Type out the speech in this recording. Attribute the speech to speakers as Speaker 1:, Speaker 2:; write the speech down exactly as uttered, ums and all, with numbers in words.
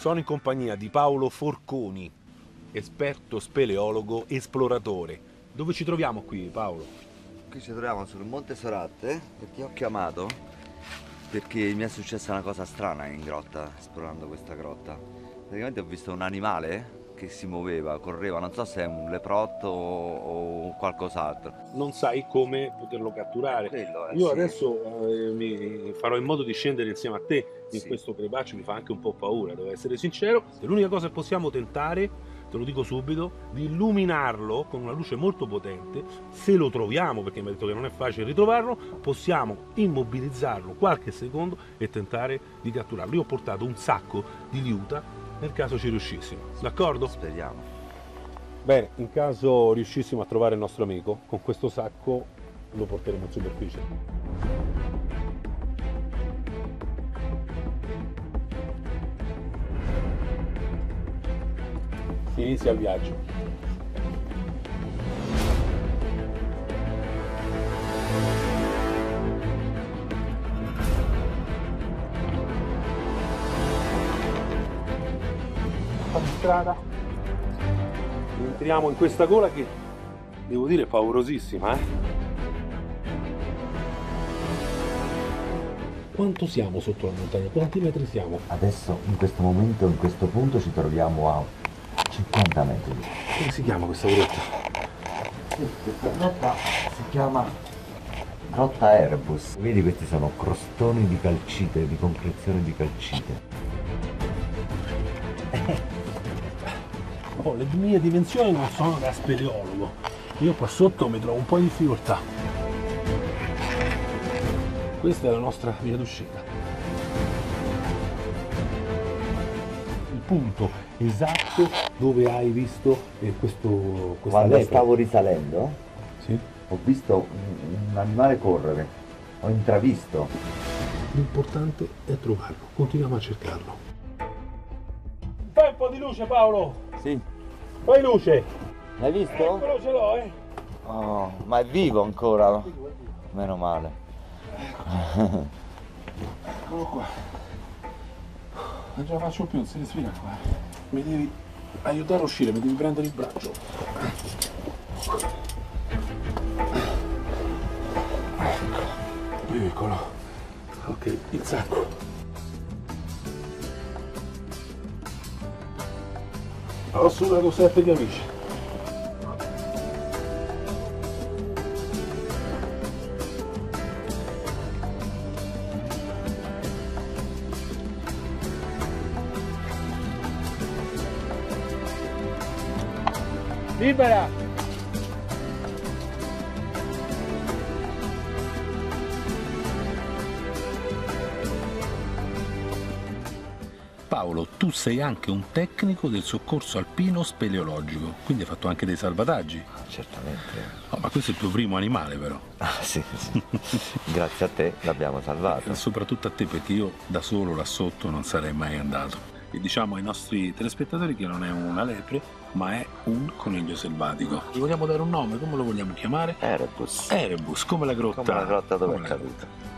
Speaker 1: Sono in compagnia di Paolo Forconi, esperto speleologo, esploratore. Dove ci troviamo qui, Paolo?
Speaker 2: Qui ci troviamo sul Monte Sorate, perché ho chiamato perché mi è successa una cosa strana in grotta, esplorando questa grotta. Praticamente ho visto un animale che si muoveva, correva, non so se è un leprotto o qualcos'altro.
Speaker 1: Non sai come poterlo catturare.
Speaker 2: Quello è,
Speaker 1: Io
Speaker 2: sì.
Speaker 1: adesso eh, mi farò in modo di scendere insieme a te in
Speaker 2: Sì.
Speaker 1: questo crepaccio, mi fa anche un po' paura, devo essere sincero. L'unica cosa che possiamo tentare, te lo dico subito, di illuminarlo con una luce molto potente. Se lo troviamo, perché mi ha detto che non è facile ritrovarlo, possiamo immobilizzarlo qualche secondo e tentare di catturarlo. Io ho portato un sacco di liuta nel caso ci riuscissimo, d'accordo?
Speaker 2: Speriamo.
Speaker 1: Bene, in caso riuscissimo a trovare il nostro amico, con questo sacco lo porteremo in superficie. Si inizia il viaggio. Di strada, entriamo in questa gola che devo dire è paurosissima, eh? Quanto siamo sotto la montagna? Quanti metri siamo?
Speaker 2: Adesso, in questo momento, in questo punto, ci troviamo a cinquanta metri.
Speaker 1: Come si chiama questa grotta?
Speaker 2: Sì, questa grotta si chiama Grotta Erebus. Vedi, questi sono crostoni di calcite, di concrezione di calcite.
Speaker 1: Oh, le mie dimensioni non sono da speleologo, io qua sotto mi trovo un po' in difficoltà. Questa è la nostra via d'uscita. Il punto esatto dove hai visto eh, questo questa
Speaker 2: Quando
Speaker 1: lepre.
Speaker 2: stavo risalendo,
Speaker 1: Sì?
Speaker 2: ho visto un, un animale correre, ho intravisto.
Speaker 1: L'importante è trovarlo, continuiamo a cercarlo. Fai un po' di luce, Paolo!
Speaker 2: Sì.
Speaker 1: Fai luce!
Speaker 2: L'hai visto?
Speaker 1: Eccolo, ce l'ho, eh!
Speaker 2: Oh, ma è vivo ancora? Meno male.
Speaker 1: Eccolo qua. Non ce la faccio più, non si respira qua. Mi devi aiutare a uscire, mi devi prendere il braccio. Eccolo. Ok, il sacco. Ho sudato sette camicie. Libera! Paolo, tu sei anche un tecnico del soccorso alpino speleologico, quindi hai fatto anche dei salvataggi.
Speaker 2: Certamente.
Speaker 1: Oh, ma questo è il tuo primo animale però.
Speaker 2: Ah, sì, sì. Grazie a te l'abbiamo salvato.
Speaker 1: E soprattutto a te, perché io da solo là sotto non sarei mai andato. E diciamo ai nostri telespettatori che non è una lepre, ma è un coniglio selvatico. Gli vogliamo dare un nome? Come lo vogliamo chiamare?
Speaker 2: Erebus.
Speaker 1: Erebus, come la grotta.
Speaker 2: Come la grotta dove
Speaker 1: come
Speaker 2: è
Speaker 1: la
Speaker 2: caduta.
Speaker 1: grotta.